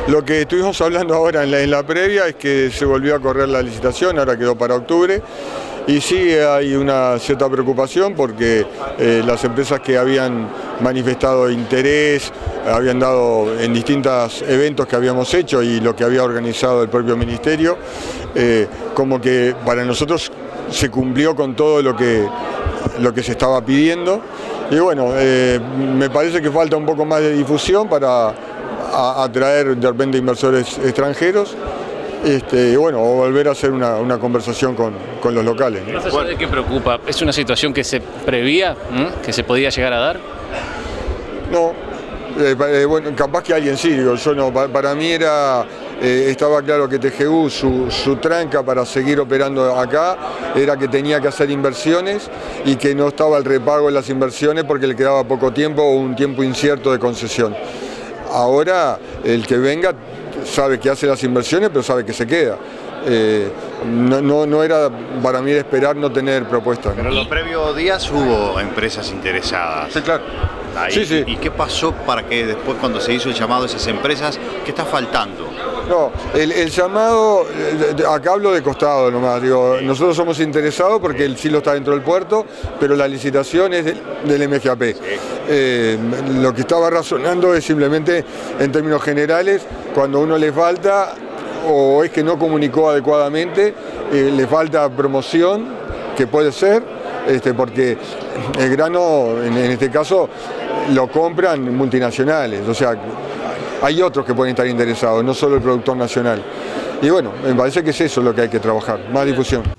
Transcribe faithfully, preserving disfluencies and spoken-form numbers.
Lo que estuvimos hablando ahora en la, en la previa es que se volvió a correr la licitación, ahora quedó para octubre. Y sí hay una cierta preocupación porque eh, las empresas que habían manifestado interés, habían dado en distintos eventos que habíamos hecho y lo que había organizado el propio ministerio, eh, como que para nosotros se cumplió con todo lo que, lo que se estaba pidiendo. Y bueno, eh, me parece que falta un poco más de difusión para a, atraer de repente inversores extranjeros. Este, y bueno, o volver a hacer una, una conversación con, con los locales, ¿no? Más allá de qué preocupa, ¿es una situación que se prevía, ¿eh? que se podía llegar a dar? No, eh, eh, bueno, capaz que alguien sí, digo, yo no, para, para mí era, eh, estaba claro que T G U, su, su tranca para seguir operando acá, era que tenía que hacer inversiones y que no estaba el repago de las inversiones porque le quedaba poco tiempo o un tiempo incierto de concesión. Ahora, el que venga sabe que hace las inversiones, pero sabe que se queda. Eh, no, no, no era para mí de esperar no tener propuestas, ¿no? Pero en los previos días hubo empresas interesadas. Sí, claro. Ahí, sí, sí. ¿Y qué pasó para que después, cuando se hizo el llamado a esas empresas, qué está faltando? No, el, el llamado, acá hablo de costado nomás, digo, nosotros somos interesados porque el silo está dentro del puerto, pero la licitación es del, del M G A P. Sí. Eh, lo que estaba razonando es simplemente, en términos generales, cuando a uno le falta, o es que no comunicó adecuadamente, eh, le falta promoción, que puede ser, este, porque el grano, en, en este caso, lo compran multinacionales, o sea, hay otros que pueden estar interesados, no solo el productor nacional. Y bueno, me parece que es eso lo que hay que trabajar, más difusión.